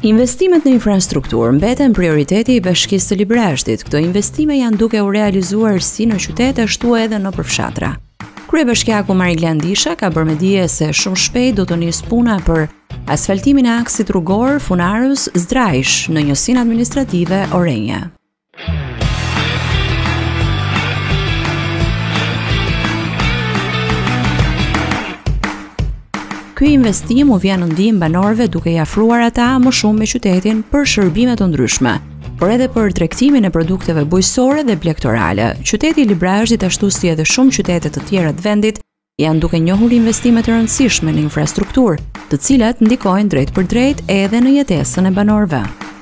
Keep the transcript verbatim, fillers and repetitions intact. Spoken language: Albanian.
Investimet në infrastrukturë mbeten prioriteti i Bashkisë së Libreshtit. Këto investime janë duke u realizuar si në qytet ashtu edhe në përfshatra. Kryebashkiaku Mariglan Disha ka bërë me dije se shumë shpejt do të nisë puna për asfaltimin e aksit rrugor Funarës-Zdrajsh në njësinë administrative Orenja. Ky investim u vjen në ndihmë banorëve duke i afruar ata më shumë me qytetin për shërbime të ndryshme, por edhe për tregtimin e produkteve bujqësore dhe blegtorale. Qyteti i Libreshtit ashtu si edhe shumë qytete të tjera të vendit janë duke njohur investime të rëndësishme në infrastrukturë, të cilat ndikojnë drejt për drejt edhe në jetesën e banorëve.